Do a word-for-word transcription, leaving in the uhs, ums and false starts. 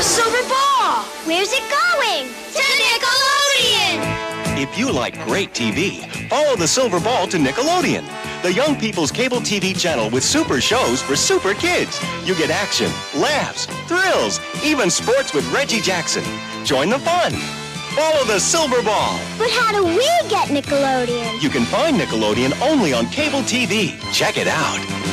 A silver ball! Where's it going? To Nickelodeon! If you like great T V, follow the silver ball to Nickelodeon, the young people's cable T V channel with super shows for super kids. You get action, laughs, thrills, even sports with Reggie Jackson. Join the fun. Follow the silver ball. But how do we get Nickelodeon? You can find Nickelodeon only on cable T V. Check it out.